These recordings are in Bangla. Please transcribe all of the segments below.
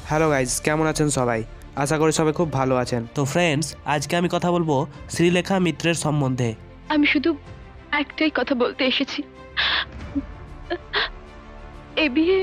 হ্যালো গাইজ, কেমন আছেন সবাই? আশা করি সবাই খুব ভালো আছেন। তো ফ্রেন্ডস, আজকে আমি কথা বলবো শ্রীলেখা মিত্রের সম্বন্ধে। আমি শুধু একটাই কথা বলতে এসেছি, এই বিয়ে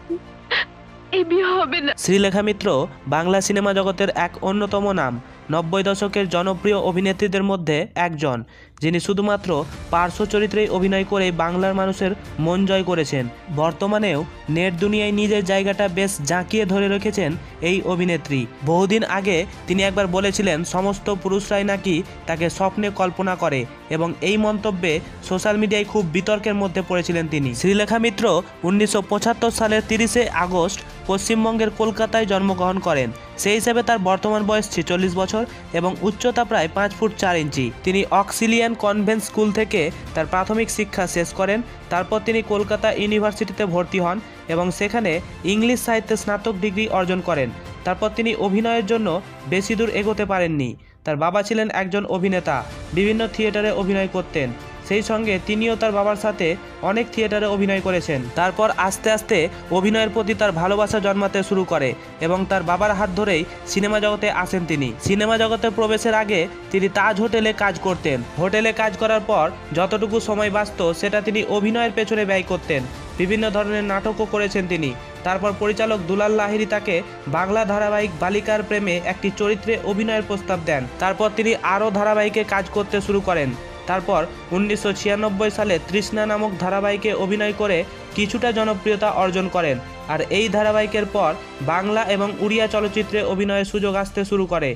হবে না। শ্রীলেখা মিত্র বাংলা সিনেমা জগতের এক অন্যতম নাম। 90 দশকের জনপ্রিয় অভিনেত্রীদের মধ্যে একজন, যিনি শুধুমাত্র পার্শ্ব চরিত্রেই অভিনয় করে বাংলার মানুষের মন জয় করেছেন। বর্তমানেও নেট দুনিয়ায় নিজের জায়গাটা বেশ জাঁকিয়ে ধরে রেখেছেন এই অভিনেত্রী। বহুদিন আগে তিনি একবার বলেছিলেন সমস্ত পুরুষরাই নাকি তাকে স্বপ্নে কল্পনা করে, এবং এই মন্তব্যে সোশ্যাল মিডিয়ায় খুব বিতর্কের মধ্যে পড়েছিলেন তিনি। শ্রীলেখা মিত্র 1975 সালের 30শে আগস্ট পশ্চিমবঙ্গের কলকাতায় জন্মগ্রহণ করেন। সেই হিসেবে তার বর্তমান বয়স 46 বছর এবং উচ্চতা প্রায় 5 ফুট 4 ইঞ্চি। তিনি অক্সিলিয়ান কনভেন্ট স্কুল থেকে তার প্রাথমিক শিক্ষা শেষ করেন। তারপর তিনি কলকাতা ইউনিভার্সিটিতে ভর্তি হন এবং সেখানে ইংলিশ সাহিত্যে স্নাতক ডিগ্রি অর্জন করেন। তারপর তিনি অভিনয়ের জন্য বেশি দূর এগোতে পারেননি। তার বাবা ছিলেন একজন অভিনেতা, বিভিন্ন থিয়েটারে অভিনয় করতেন। সেই সঙ্গে তিনিও তার বাবার সাথে অনেক থিয়েটারে অভিনয় করেছেন। তারপর আস্তে আস্তে অভিনয়ের প্রতি তার ভালোবাসা জন্মাতে শুরু করে এবং তার বাবার হাত ধরেই সিনেমা জগতে আসেন তিনি। সিনেমা জগতে প্রবেশের আগে তিনি তাজ হোটেলে কাজ করতেন। হোটেলে কাজ করার পর যতটুকু সময় বাঁচত সেটা তিনি অভিনয়ের পেছনে ব্যয় করতেন। বিভিন্ন ধরনের নাটকও করেছেন তিনি। তারপর পরিচালক দুলাল লাহিড়ী তাকে বাংলা ধারাবাহিক বালিকার প্রেমে একটি চরিত্রে অভিনয়ের প্রস্তাব দেন। তারপর তিনি আরও ধারাবাহিকে কাজ করতে শুরু করেন। তারপর 1996 সালে তৃষ্ণা নামক ধারাবাহিকে অভিনয় করে কিছুটা জনপ্রিয়তা অর্জন করেন। আর এই ধারাবাহিকের পর বাংলা এবং উড়িয়া চলচ্চিত্রে অভিনয়ের সুযোগ আসতে শুরু করে।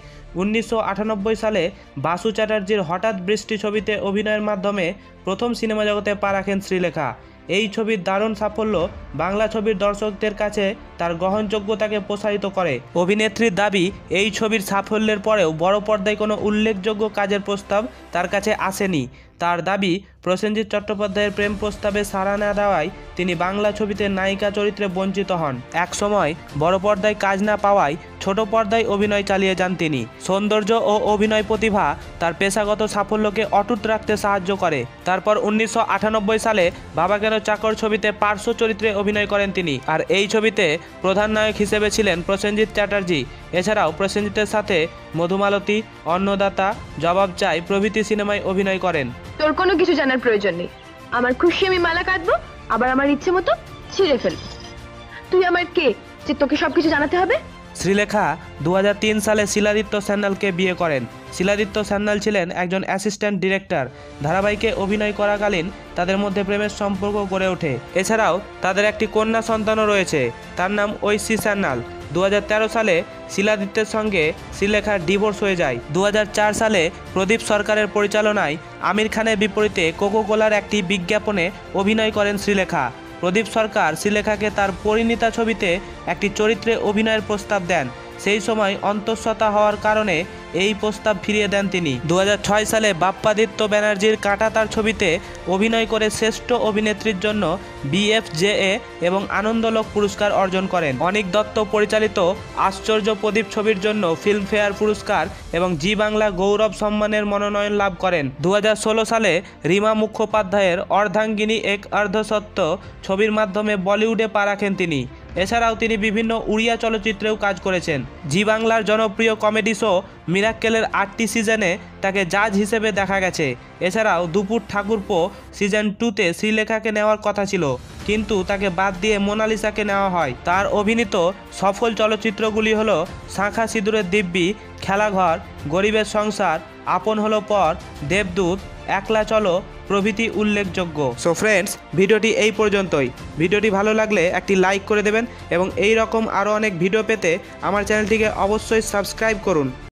1998 সালে বাসু চ্যাটার্জির হঠাৎ বৃষ্টি ছবিতে অভিনয়ের মাধ্যমে প্রথম সিনেমা জগতে পা রাখেন শ্রীলেখা। এই ছবির দারুণ সাফল্য বাংলা ছবির দর্শকদের কাছে তার গ্রহণযোগ্যতাকে প্রসারিত করে। অভিনেত্রীর দাবি, এই ছবির সাফল্যের পরেও বড় পর্দায় কোনো উল্লেখযোগ্য কাজের প্রস্তাব তার কাছে আসেনি। তার দাবি, প্রসেনজিৎ চট্টোপাধ্যায়ের প্রেম প্রস্তাবে সাড়া না দেওয়ায় তিনি বাংলা ছবিতে নায়িকা চরিত্রে বঞ্চিত হন। এক সময় বড় পর্দায় কাজ না পাওয়ায় ছোট পর্দায় অভিনয় চালিয়ে যান তিনি। সৌন্দর্য ও অভিনয় প্রতিভা তার পেশাগত সাফল্যকে অটুট রাখতে সাহায্য করে। তারপর 1998 সালে বাবা কেন চাকর ছবিতে পার্শ্ব চরিত্রে অভিনয় করেন তিনি। আর এই ছবিতে প্রধান নায়ক হিসেবে ছিলেন প্রসেনজিৎ চ্যাটার্জি। এছাড়াও প্রসেনজিতের সাথে মধুমালতী, অন্নদাতা, জবাব চাই প্রভৃতি সিনেমায় অভিনয় করেন। তোর কোনো কিছু জানার প্রয়োজন নেই। আমার খুশি আমি মালা কাটবো, আবার আমার ইচ্ছে মতো ছিঁড়ে ফেলবো। তুই আমার কে যে তোকে সবকিছু জানাতে হবে? শ্রীলেখা 2003 সালে শিলাদিত্য সান্যালকে বিয়ে করেন। শিলাদিত্য সান্যাল ছিলেন একজন অ্যাসিস্ট্যান্ট ডিরেক্টর। ধারাবাহিকে অভিনয় করাকালীন তাদের মধ্যে প্রেমের সম্পর্ক গড়ে ওঠে। এছাড়াও তাদের একটি কন্যা সন্তানও রয়েছে, তার নাম ঐশী সান্যাল। 2013 সালে শিলাদিত্যের সঙ্গে শ্রীলেখার ডিভোর্স হয়ে যায়। 2004 সালে প্রদীপ সরকারের পরিচালনায় আমির খানের বিপরীতে কোকোকোলার একটি বিজ্ঞাপনে অভিনয় করেন শ্রীলেখা। প্রদীপ সরকার শ্রীলেখাকে তার পরিণীতা ছবিতে একটি চরিত্রে অভিনয়ের প্রস্তাব দেন। সেই সময় অন্তঃসত্ত্বা হওয়ার কারণে এই প্রস্তাব ফিরিয়ে দেন তিনি। 2006 সালে বাপ্পাদিত্য ব্যানার্জির কাঁটাতার ছবিতে অভিনয় করে শ্রেষ্ঠ অভিনেত্রীর জন্য BFJA এবং আনন্দলোক পুরস্কার অর্জন করেন। অনিক দত্ত পরিচালিত আশ্চর্য প্রদীপ ছবির জন্য ফিল্মফেয়ার পুরস্কার এবং জি বাংলা গৌরব সম্মানের মনোনয়ন লাভ করেন। 2016 সালে রীমা মুখোপাধ্যায়ের অর্ধাঙ্গিনী এক অর্ধসত্য ছবির মাধ্যমে বলিউডে পা রাখেন তিনি। এছাড়াও তিনি বিভিন্ন উড়িয়া চলচ্চিত্রেও কাজ করেছেন। জি বাংলার জনপ্রিয় কমেডি শো মিরাক্কেলের 8টি সিজনে তাকে জাজ হিসেবে দেখা গেছে। এছাড়াও দুপুর ঠাকুরপো সিজন 2তে শ্রীলেখাকে নেওয়ার কথা ছিল, কিন্তু তাকে বাদ দিয়ে মোনালিসাকে নেওয়া হয়। তার অভিনীত সফল চলচ্চিত্রগুলি হলো শাঁখা সিঁদুরের দিব্যি, খেলাঘর, গরিবের সংসার, আপন হলো পর, দেবদূত, একলা চলো প্রভৃতি উল্লেখযোগ্য। সো ফ্রেন্ডস, ভিডিওটি এই পর্যন্তই। ভিডিওটি ভালো লাগলে একটি লাইক করে দেবেন এবং এই রকম আরও অনেক ভিডিও পেতে আমার চ্যানেলটিকে অবশ্যই সাবস্ক্রাইব করুন।